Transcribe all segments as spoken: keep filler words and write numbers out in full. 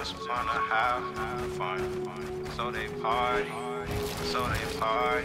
just wanna have fun. So they party, so they party.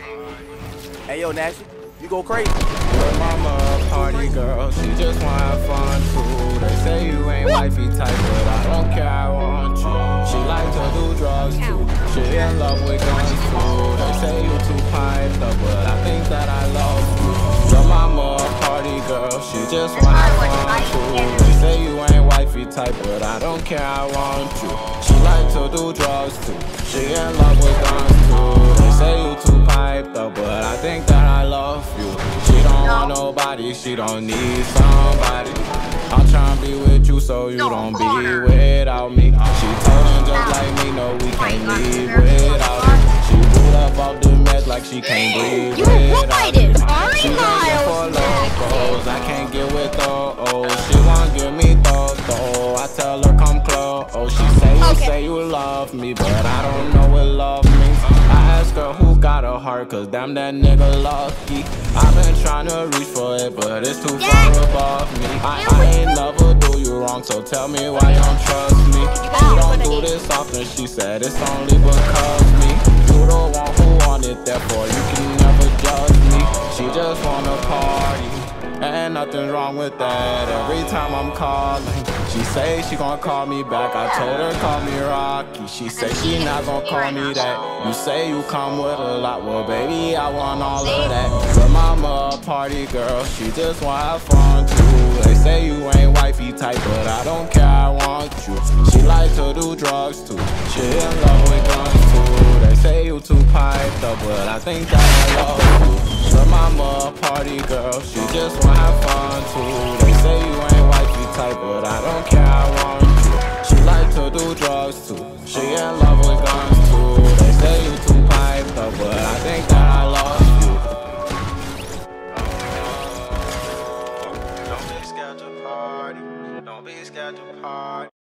Hey yo, Nashy, you go crazy. Your mama a party girl, she just wanna have fun too. They say you ain't wifey type, but I don't care, I want you. She like to do drugs too, she in love with guns too. They say you too piped up, but I think that I love you. Your mama a party girl, she just wanna have fun too. They say you ain't wifey type, but I don't care, I want you. She like to do drugs too, she in love with guns too. They say you too piped up, but I think that I love you. She don't want nobody, she don't need somebody. I'm tryna be with you so you don't be without me. She told him just like me, no we can't leave without me. She boot up off the mess like she can't breathe without me. She looking for locals, I can't get with those. She won't give me those though, I tell her come close. Oh, she say you say you love me, but I don't know what love means. I ask her who got a heart, cause damn that nigga lucky. I've been trying to reach for it, but it's too far above me. I, I ain't never do you wrong, so tell me why you don't trust me. You don't do this often, she said it's only because me. You the one who want it, therefore you can never judge me. She just wanna party, and nothing wrong with that. Every time I'm calling, she say she gon' call me back. I told her call me Rocky, she say she not gon' call me that. You say you come with a lot, well baby I want all of that. Your mama a party girl, she just wanna have fun too. They say you ain't wifey type, but I don't care, I want you. She like to do drugs too, she in love with guns too. They say you too piped up, but I think that I love you. Your mama a party girl, she just wanna have fun too. They say you ain't wifey type, but I don't care, I want you. She like to do drugs too, she in love with guns too. They say you too piped up, but I think that I love you. Don't be scared to party, don't be scared to party.